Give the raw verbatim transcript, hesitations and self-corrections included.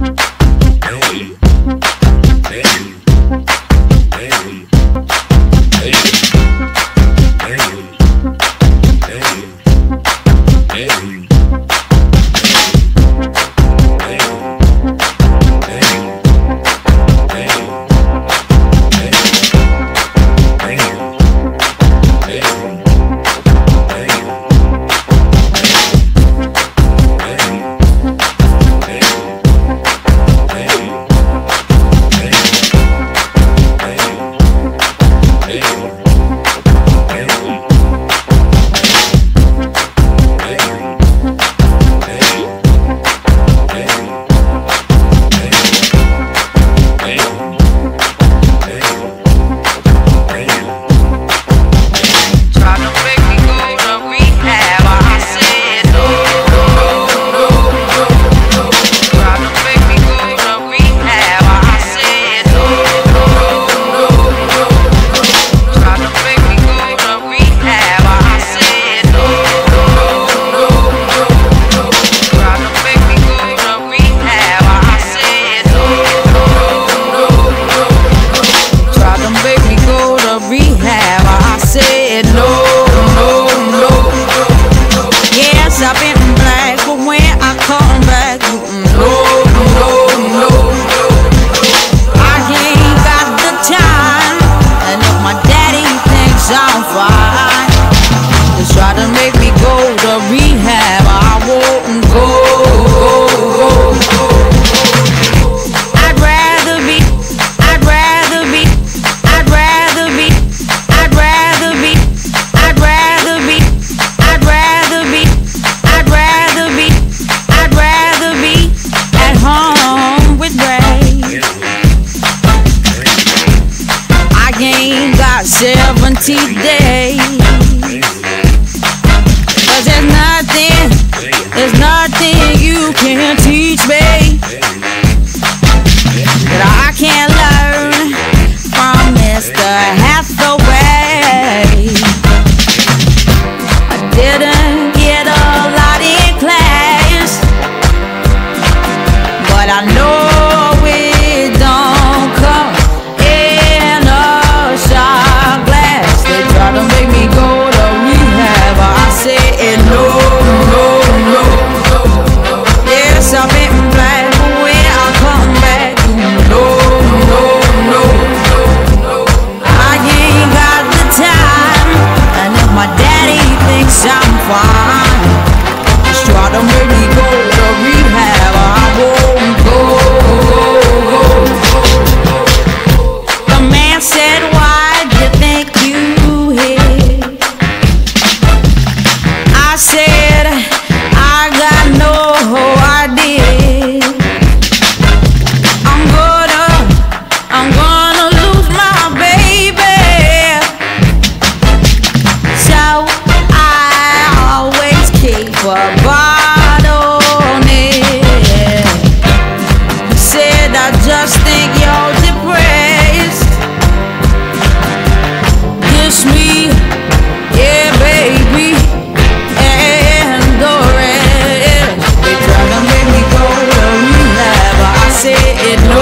seventy days. Cause there's nothing, there's nothing you can teach me that I can't learn from Mister Hathaway. I didn't get a lot in class, but I know I'm fine. Just try to make me go to rehab. I won't go. The man said, why do you think you hit? I said, I got no idea. I'm gonna, I'm gonna lose my baby. So a bottle on it. He said, I just think you're depressed. Kiss me, yeah, baby, and the rest. They try to make me go to rehab. I said no.